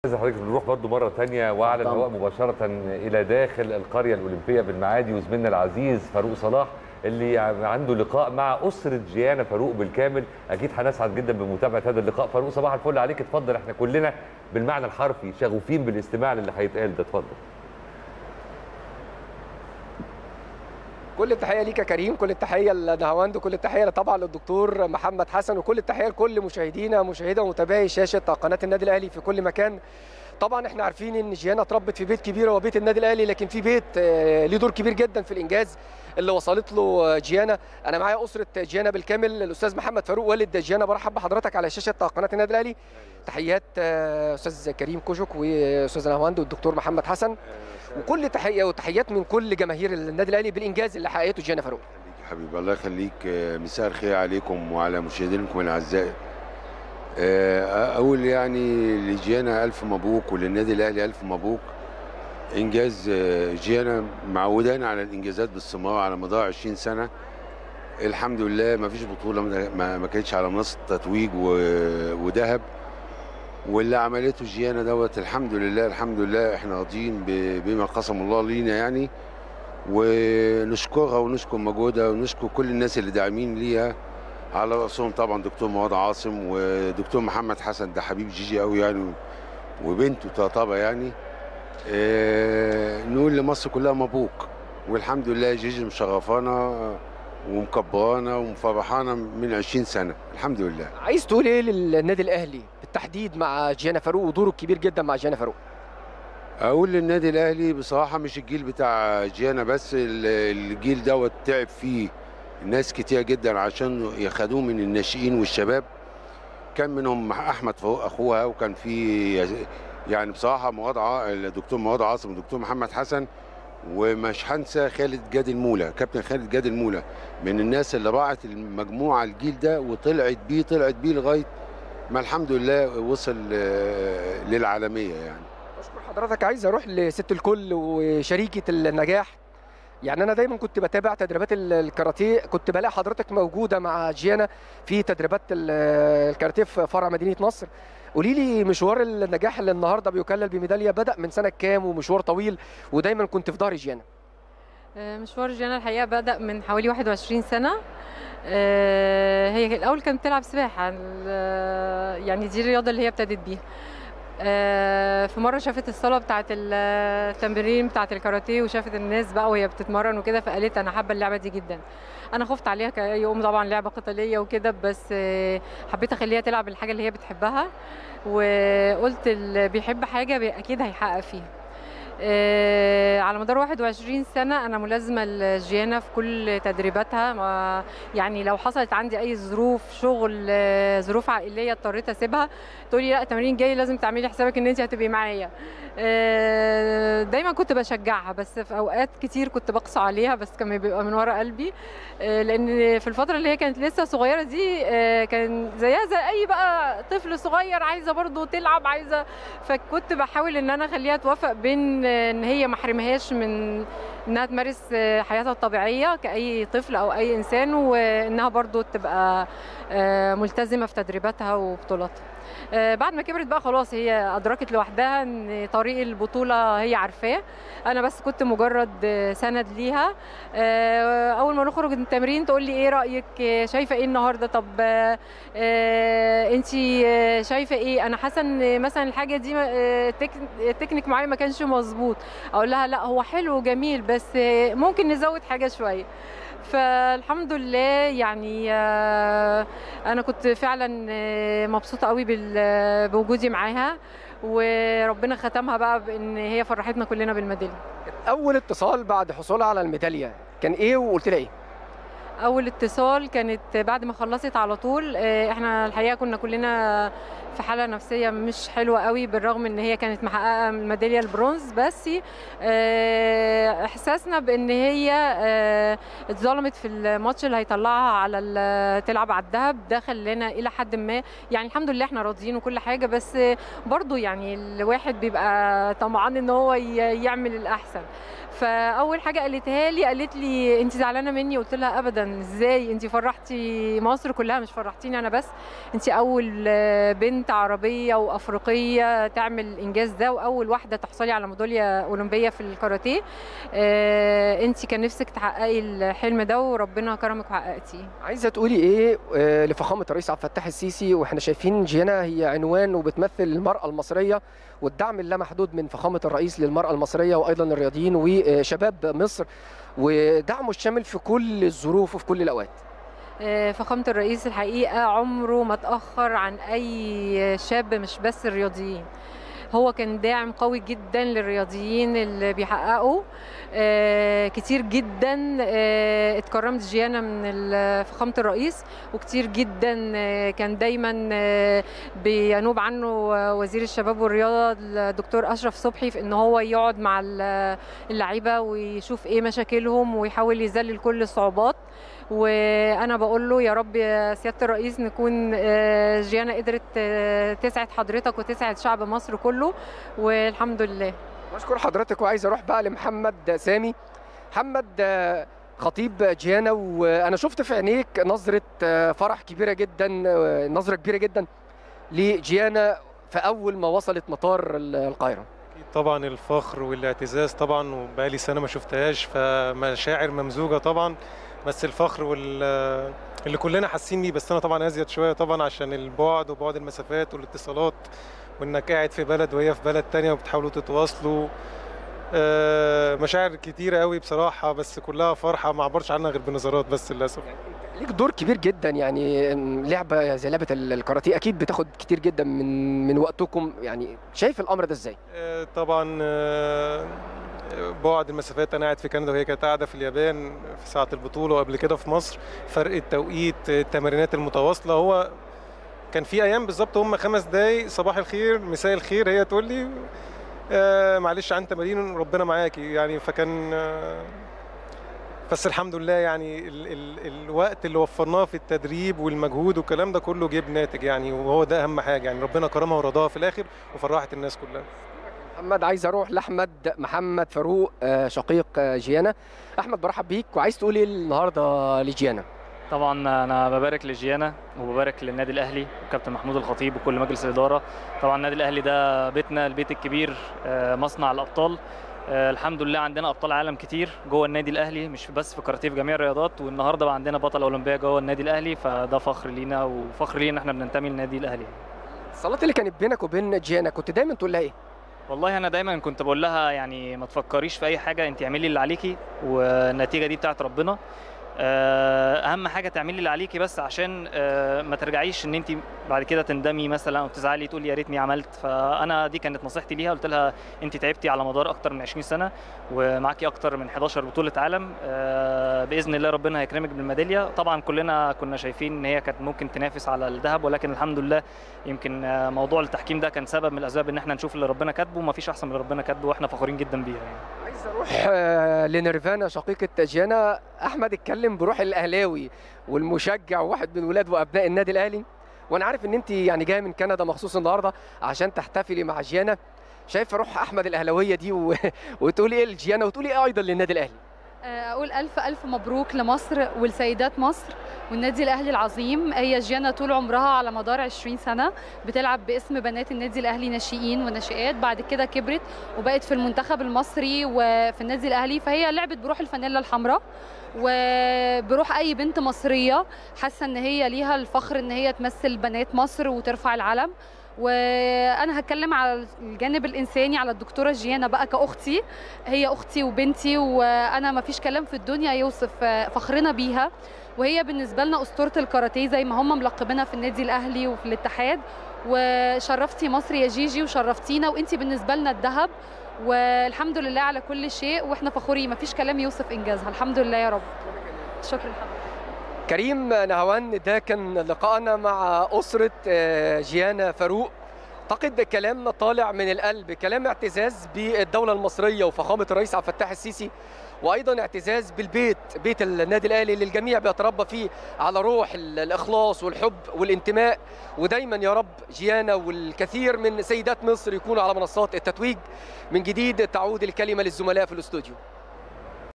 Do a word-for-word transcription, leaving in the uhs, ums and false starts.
عايز حضرتك نروح برضو مره ثانيه وعلى الهواء مباشره الى داخل القريه الاولمبيه بالمعادي، وزميلنا العزيز فاروق صلاح اللي عنده لقاء مع اسره جيانا فاروق بالكامل. اكيد هنسعد جدا بمتابعه هذا اللقاء. فاروق صباح الفل عليك، اتفضل. احنا كلنا بالمعنى الحرفي شغوفين بالاستماع للي هيتقال ده، اتفضل. كل التحيه ليك يا كريم، كل التحيه لنهاوند، وكل التحيه طبعا للدكتور محمد حسن، وكل التحيه لكل مشاهدينا مشاهده ومتابعي شاشه قناه النادي الاهلي في كل مكان. طبعا احنا عارفين ان جيانا اتربت في بيت كبير هو بيت النادي الاهلي، لكن في بيت ليه دور كبير جدا في الانجاز اللي وصلت له جيانا. انا معايا اسره جيانا بالكامل، الاستاذ محمد فاروق والد جيانا. برحب بحضرتك على شاشه قناه النادي الاهلي. تحيات استاذ كريم كوجك واستاذ نهاوند والدكتور محمد حسن، وكل تحيه وتحيات من كل جماهير النادي الاهلي بالانجاز اللي حققته جيانا فاروق. حبيبي الله يخليك، مساء الخير عليكم وعلى مشاهدينكم الاعزاء. اقول يعني لجيانا الف مبروك وللنادي الاهلي الف مبروك. انجاز جيانا معودانا على الانجازات باستمرار على مدار عشرين سنه. الحمد لله ما فيش بطوله ما كانتش على منصه تتويج وذهب، واللي عملته جيانا دوت الحمد لله الحمد لله احنا راضيين بما قسم الله لينا يعني، ونشكرها ونشكر مجهودها ونشكر كل الناس اللي داعمين ليها، على راسهم طبعا دكتور مواد عاصم ودكتور محمد حسن، ده حبيب جيجي قوي يعني وبنته طبعا يعني. اه نقول لمصر كلها مبروك، والحمد لله جيجي مشرفانا ومكبرانا ومفرحانا من عشرين سنه الحمد لله. عايز تقول ايه للنادي الاهلي بالتحديد مع جيانا فاروق ودوره الكبير جدا مع جيانا فاروق؟ اقول للنادي الاهلي بصراحه مش الجيل بتاع جيانا بس، الجيل دوت تعب فيه ناس كتير جدا عشان ياخدوه من الناشئين والشباب. كان منهم احمد فاروق اخوها، وكان في يعني بصراحه مواد الدكتور مواد عاصم والدكتور محمد حسن، ومش هنسى خالد جاد المولى، كابتن خالد جاد المولى، من الناس اللي راعت المجموعه الجيل ده وطلعت بيه طلعت بيه لغايه ما الحمد لله وصل للعالميه يعني. بشكر حضرتك. عايز اروح لست الكل وشريكه النجاح. يعني انا دايما كنت بتابع تدريبات الكاراتيه، كنت بلاقي حضرتك موجوده مع جيانا في تدريبات الكاراتيه في فرع مدينه نصر. قولي لي مشوار النجاح اللي النهارده بيكلل بميداليه بدأ من سنه كام، ومشوار طويل ودايما كنت في ظهر جيانا؟ مشوار جيانا الحقيقه بدأ من حوالي واحد وعشرين سنه. هي الاول كانت بتلعب سباحه، يعني دي الرياضه اللي هي ابتدت بيها. في مره شافت الصاله بتاعه التمرين بتاعه الكاراتيه، وشافت الناس بقى وهي بتتمرن وكده، فقالت انا حابه اللعبه دي جدا. انا خفت عليها كاي ام، طبعا لعبه قتاليه وكده، بس حبيت اخليها تلعب الحاجه اللي هي بتحبها، وقلت اللي بيحب حاجه اكيد هيحقق فيها. على مدار واحد وعشرين سنة أنا ملازمة لجيانا في كل تدريباتها. يعني لو حصلت عندي أي ظروف شغل، ظروف عائلية اضطريت أسيبها، تقولي لا التمرين جاي لازم تعملي حسابك إن أنت هتبقي معايا. دايما كنت بشجعها، بس في أوقات كتير كنت بقسى عليها، بس كان بيبقى من ورا قلبي، لأن في الفترة اللي هي كانت لسه صغيرة دي كان زيها زي أي بقى طفل صغير، عايزة برضو تلعب، عايزة، فكنت بحاول إن أنا أخليها توافق بين ان هي ما احرمهاش من انها تمارس حياتها الطبيعيه كاي طفل او اي انسان، وانها برضو تبقى ملتزمه في تدريباتها وبطولاتها. بعد ما كبرت بقى خلاص هي ادركت لوحدها ان طريق البطوله هي عارفاه، انا بس كنت مجرد سند ليها. اول ما نخرج من التمرين تقول لي ايه رايك، شايفه ايه النهارده، طب انت شايفه ايه، انا حاسه ان مثلا الحاجه دي تكنيك معين ما كانش مظبوط، اقول لها لا هو حلو وجميل بس ممكن نزود حاجه شويه. فالحمد لله يعني انا كنت فعلا مبسوطه قوي بوجودي معاها، وربنا ختمها بقى بان هي فرحتنا كلنا بالميداليه. اول اتصال بعد حصولها على الميداليه كان ايه وقلت لها ايه؟ اول اتصال كانت بعد ما خلصت على طول. احنا الحقيقه كنا كلنا في حاله نفسيه مش حلوه قوي، بالرغم ان هي كانت محققه الميداليه البرونز، بس احساسنا بان هي اتظلمت في الماتش اللي هيطلعها على تلعب على الذهب ده خلانا الى حد ما يعني الحمد لله احنا راضيين وكل حاجه، بس برضو يعني الواحد بيبقى طمعان ان هو يعمل الاحسن. فاول حاجه قالتها لي قالت لي انت زعلانه مني؟ قلت لها ابدا، ازاي انت فرحتي مصر كلها مش فرحتيني انا بس، انت اول بنت عربيه وافريقيه تعمل الانجاز ده، واول واحده تحصلي على ميداليه اولمبيه في الكاراتيه. انت كان نفسك تحققي الحلم ده وربنا كرمك وحققتيه. عايزه تقولي ايه لفخامه الرئيس عبد الفتاح السيسي واحنا شايفين جيانا هي عنوان وبتمثل المراه المصريه والدعم اللامحدود من فخامه الرئيس للمراه المصريه وايضا الرياضيين وشباب مصر ودعمه الشامل في كل الظروف وفي كل الاوقات؟ فخامة الرئيس الحقيقة عمره ما تأخر عن أي شاب، مش بس الرياضيين. هو كان داعم قوي جدا للرياضيين اللي بيحققوا آه كتير جدا. آه اتكرمت جيانا من فخامة الرئيس، وكتير جدا آه كان دايما آه بينوب عنه وزير الشباب والرياضة الدكتور أشرف صبحي في ان هو يقعد مع اللعيبة ويشوف ايه مشاكلهم ويحاول يذلل كل الصعوبات. وانا بقول له يا رب يا سياده الرئيس نكون جيانا قدرت تسعد حضرتك وتسعد شعب مصر كله، والحمد لله. بشكر حضرتك وعايز اروح بقى لمحمد سامي. محمد خطيب جيانا، وانا شفت في عينيك نظره فرح كبيره جدا، نظره كبيره جدا لجيانا في اول ما وصلت مطار القاهره. طبعا الفخر والاعتزاز طبعا، وبقالي سنه ما شفتهاش، فمشاعر ممزوجه طبعا، بس الفخر وال اللي كلنا حاسين بيه، بس انا طبعا ازيد شويه طبعا عشان البعد وبعد المسافات والاتصالات، وانك قاعد في بلد وهي في بلد تانية وبتحاولوا تتواصلوا. مشاعر كتيره قوي بصراحه، بس كلها فرحه ما عبرش عنها غير بنظرات بس للاسف. ليك دور كبير جدا، يعني لعبه زي لعبه الكاراتيه اكيد بتاخد كتير جدا من من وقتكم، يعني شايف الامر ده ازاي؟ طبعا بعد المسافات، انا قاعد في كندا وهي كانت قاعده في اليابان في ساعه البطوله، وقبل كده في مصر، فرق التوقيت، التمرينات المتواصله، هو كان في ايام بالظبط هم خمس دقايق صباح الخير مساء الخير، هي تقول لي آه معلش عن تمارين ربنا معاكي يعني. فكان آه بس الحمد لله يعني ال ال الوقت اللي وفرناه في التدريب والمجهود والكلام ده كله جيب ناتج يعني، وهو ده اهم حاجه يعني، ربنا كرمها ورضاها في الاخر وفرحت الناس كلها. محمد عايز اروح لاحمد محمد فاروق شقيق جيانا. احمد برحب بيك، وعايز تقول ايه النهارده لجيانا؟ طبعا انا ببارك لجيانا وببارك للنادي الاهلي وكابتن محمود الخطيب وكل مجلس الاداره. طبعا النادي الاهلي ده بيتنا، البيت الكبير، مصنع الابطال. الحمد لله عندنا ابطال عالم كتير جوه النادي الاهلي، مش بس في كاراتيه، في جميع الرياضات، والنهارده بقى عندنا بطل اولمبيه جوه النادي الاهلي، فده فخر لينا وفخر لينا احنا بننتمي للنادي الاهلي. الصلاه اللي كانت بينك وبين جيانا كنت دايما تقول لها ايه؟ والله انا دايما كنت بقول لها يعني ما تفكريش في اي حاجه، انت اعملي اللي عليكي والنتيجه دي بتاعت ربنا. اهم حاجه تعملي اللي عليكي بس، عشان ما ترجعيش ان انت بعد كده تندمي مثلا او تزعلي تقولي يا ريتني عملت. فانا دي كانت نصيحتي ليها، قلت لها انت تعبتي على مدار اكتر من عشرين سنه ومعاكي اكتر من حداشر بطوله عالم، باذن الله ربنا هيكرمك بالميداليه. طبعا كلنا كنا شايفين ان هي كانت ممكن تنافس على الذهب، ولكن الحمد لله يمكن موضوع التحكيم ده كان سبب من الاسباب ان احنا نشوف اللي ربنا كاتبه، وما فيش احسن من اللي ربنا كاتبه، واحنا فخورين جدا بيها يعني. عايز اروح لنيرفانا شقيقه جيانا. احمد اتكلم بروح الاهلاوي والمشجع وواحد من ولاد وابناء النادي الاهلي، وانا عارف ان انت يعني جايه من كندا مخصوص النهارده عشان تحتفلي مع جيانا. شايفه روح احمد الاهلاويه دي و... وتقولي ايه لجيانا وتقولي ايه ايضا للنادي الاهلي؟ اقول الف الف مبروك لمصر ولسيدات مصر والنادي الاهلي العظيم. هي جيانا طول عمرها على مدار عشرين سنه بتلعب باسم بنات النادي الاهلي ناشئين وناشئات، بعد كده كبرت وبقت في المنتخب المصري وفي النادي الاهلي، فهي لعبت بروح الفانيلا الحمراء وبروح اي بنت مصريه حاسه ان هي ليها الفخر ان هي تمثل بنات مصر وترفع العلم. وانا هتكلم على الجانب الانساني على الدكتوره جيانا بقى كاختي، هي اختي وبنتي، وانا ما فيش كلام في الدنيا يوصف فخرنا بيها، وهي بالنسبه لنا اسطوره الكاراتيه زي ما هم ملقبينها في النادي الاهلي وفي الاتحاد. وشرفتي مصر يا جيجي وشرفتينا، وانتي بالنسبه لنا الذهب، والحمد لله على كل شيء، واحنا فخورين ما فيش كلام يوصف انجازها. الحمد لله يا رب. شكرا لحضرتك. كريم نهوان، ده كان لقائنا مع أسرة جيانا فاروق. أعتقد كلام طالع من القلب، كلام اعتزاز بالدولة المصرية وفخامة الرئيس عبد الفتاح السيسي، وأيضا اعتزاز بالبيت، بيت النادي الأهلي اللي الجميع بيتربى فيه على روح الإخلاص والحب والانتماء. ودايما يا رب جيانا والكثير من سيدات مصر يكونوا على منصات التتويج. من جديد تعود الكلمة للزملاء في الاستوديو.